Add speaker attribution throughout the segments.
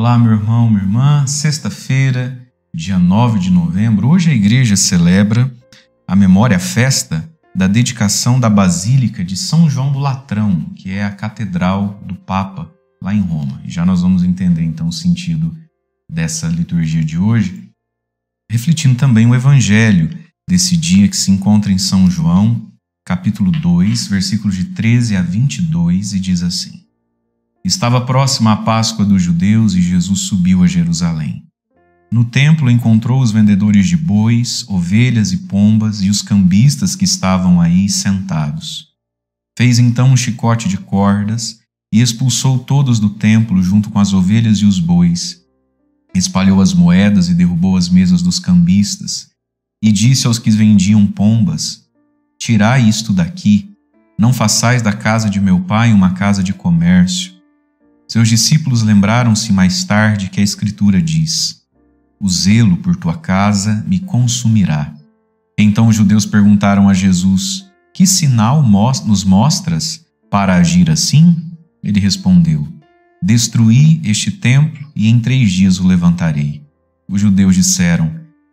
Speaker 1: Olá, meu irmão, minha irmã. Sexta-feira, dia 9 de novembro, hoje a igreja celebra a memória, a festa da dedicação da Basílica de São João do Latrão, que é a Catedral do Papa, lá em Roma. E já nós vamos entender, então, o sentido dessa liturgia de hoje, refletindo também o Evangelho desse dia que se encontra em São João, capítulo 2, versículos de 13 a 22, e diz assim: Estava próxima a Páscoa dos judeus e Jesus subiu a Jerusalém. No templo encontrou os vendedores de bois, ovelhas e pombas e os cambistas que estavam aí sentados. Fez então um chicote de cordas e expulsou todos do templo junto com as ovelhas e os bois. Espalhou as moedas e derrubou as mesas dos cambistas. E disse aos que vendiam pombas: Tirai isto daqui, não façais da casa de meu pai uma casa de comércio. Seus discípulos lembraram-se mais tarde que a Escritura diz: O zelo por tua casa me consumirá. Então os judeus perguntaram a Jesus: Que sinal nos mostras para agir assim? Ele respondeu: Destruí este templo e em 3 dias o levantarei. Os judeus disseram: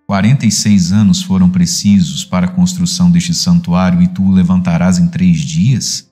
Speaker 1: 46 anos foram precisos para a construção deste santuário e tu o levantarás em 3 dias?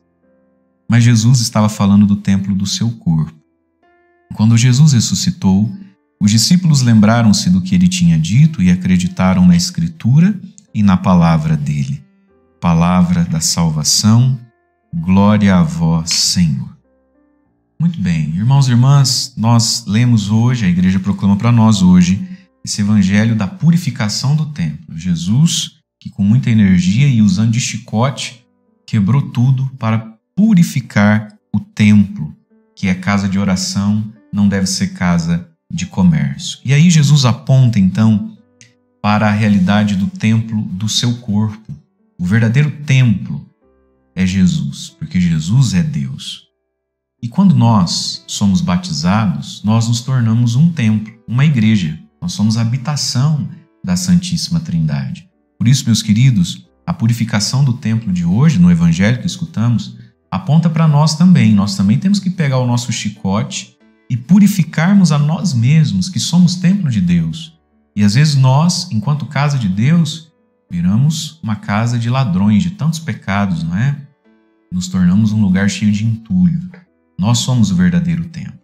Speaker 1: Mas Jesus estava falando do templo do seu corpo. Quando Jesus ressuscitou, os discípulos lembraram-se do que ele tinha dito e acreditaram na Escritura e na palavra dele. Palavra da salvação, glória a vós, Senhor. Muito bem, irmãos e irmãs, nós lemos hoje, a igreja proclama para nós hoje, esse evangelho da purificação do templo. Jesus, que com muita energia e usando de chicote, quebrou tudo para purificar o templo, que é casa de oração, não deve ser casa de comércio. E aí Jesus aponta então para a realidade do templo do seu corpo. O verdadeiro templo é Jesus, porque Jesus é Deus. E quando nós somos batizados, nós nos tornamos um templo, uma igreja. Nós somos a habitação da Santíssima Trindade. Por isso, meus queridos, a purificação do templo de hoje, no evangelho que escutamos, aponta para nós também. Nós também temos que pegar o nosso chicote e purificarmos a nós mesmos, que somos templo de Deus. E às vezes nós, enquanto casa de Deus, viramos uma casa de ladrões, de tantos pecados, não é? Nos tornamos um lugar cheio de entulho. Nós somos o verdadeiro templo.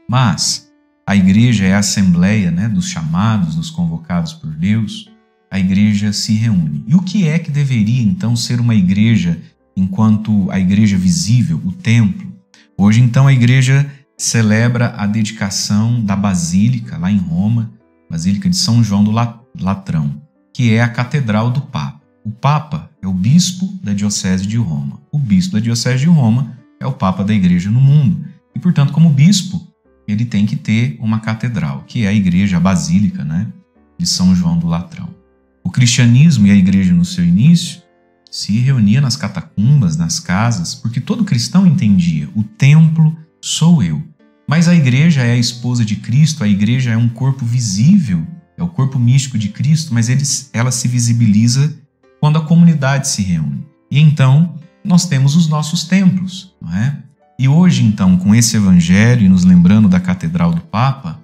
Speaker 1: Mas a igreja é a assembleia, né, dos chamados, dos convocados por Deus. A igreja se reúne. E o que é que deveria então ser uma igreja enquanto a igreja visível, o templo? Hoje então a igreja celebra a dedicação da Basílica, lá em Roma, Basílica de São João do Latrão, que é a Catedral do Papa. O Papa é o bispo da Diocese de Roma. O bispo da Diocese de Roma é o Papa da igreja no mundo. E, portanto, como bispo, ele tem que ter uma catedral, que é a igreja, a Basílica, né, de São João do Latrão. O cristianismo e a igreja no seu início se reunia nas catacumbas, nas casas, porque todo cristão entendia: o templo sou eu. Mas a igreja é a esposa de Cristo, a igreja é um corpo visível, é o corpo místico de Cristo, mas ela se visibiliza quando a comunidade se reúne. E então nós temos os nossos templos, não é? E hoje, então, com esse evangelho e nos lembrando da Catedral do Papa,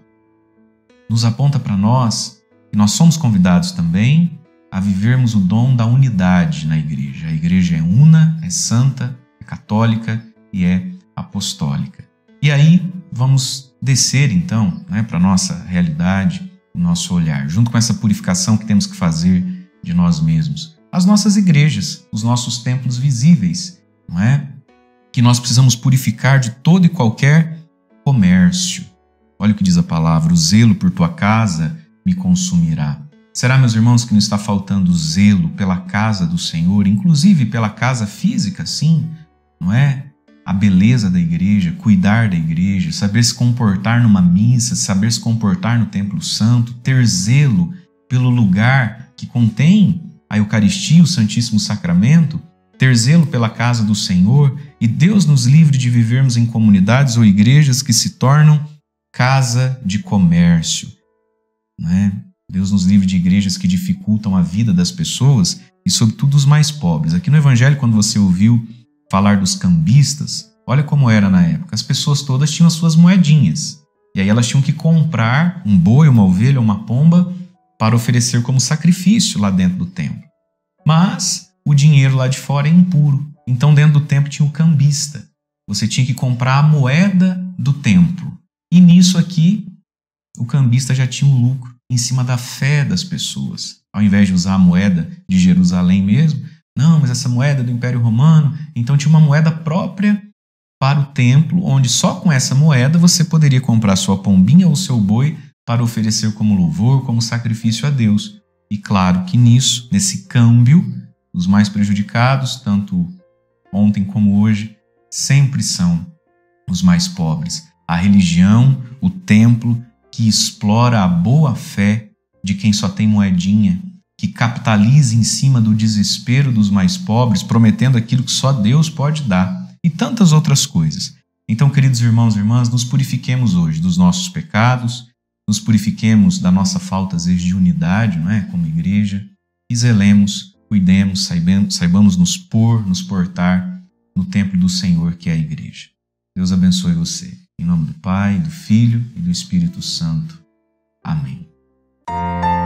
Speaker 1: nos aponta para nós que nós somos convidados também a vivermos o dom da unidade na igreja. A igreja é una, é santa, é católica e é apostólica. E aí vamos descer, então, né, para a nossa realidade, o nosso olhar, junto com essa purificação que temos que fazer de nós mesmos. As nossas igrejas, os nossos templos visíveis, não é? Que nós precisamos purificar de todo e qualquer comércio. Olha o que diz a palavra: o zelo por tua casa me consumirá. Será, meus irmãos, que não está faltando zelo pela casa do Senhor, inclusive pela casa física, sim, não é? A beleza da igreja, cuidar da igreja, saber se comportar numa missa, saber se comportar no templo santo, ter zelo pelo lugar que contém a Eucaristia, o Santíssimo Sacramento, ter zelo pela casa do Senhor. E Deus nos livre de vivermos em comunidades ou igrejas que se tornam casa de comércio, não é? Deus nos livre de igrejas que dificultam a vida das pessoas e, sobretudo, dos mais pobres. Aqui no Evangelho, quando você ouviu falar dos cambistas, olha como era na época. As pessoas todas tinham as suas moedinhas. E aí elas tinham que comprar um boi, uma ovelha, uma pomba para oferecer como sacrifício lá dentro do templo. Mas o dinheiro lá de fora é impuro. Então dentro do templo tinha o cambista. Você tinha que comprar a moeda do templo. E nisso aqui, o cambista já tinha um lucro em cima da fé das pessoas. Ao invés de usar a moeda de Jerusalém mesmo, não, mas essa moeda é do Império Romano, então tinha uma moeda própria para o templo, onde só com essa moeda você poderia comprar sua pombinha ou seu boi para oferecer como louvor, como sacrifício a Deus. E claro que nisso, nesse câmbio, os mais prejudicados, tanto ontem como hoje, sempre são os mais pobres. A religião, o templo, que explora a boa fé de quem só tem moedinha, que capitaliza em cima do desespero dos mais pobres, prometendo aquilo que só Deus pode dar, e tantas outras coisas. Então, queridos irmãos e irmãs, nos purifiquemos hoje dos nossos pecados, nos purifiquemos da nossa falta, às vezes, de unidade, não é? Como igreja, e zelemos, cuidemos, saibamos nos portar no templo do Senhor, que é a igreja. Deus abençoe você. Em nome do Pai, do Filho e do Espírito Santo. Amém.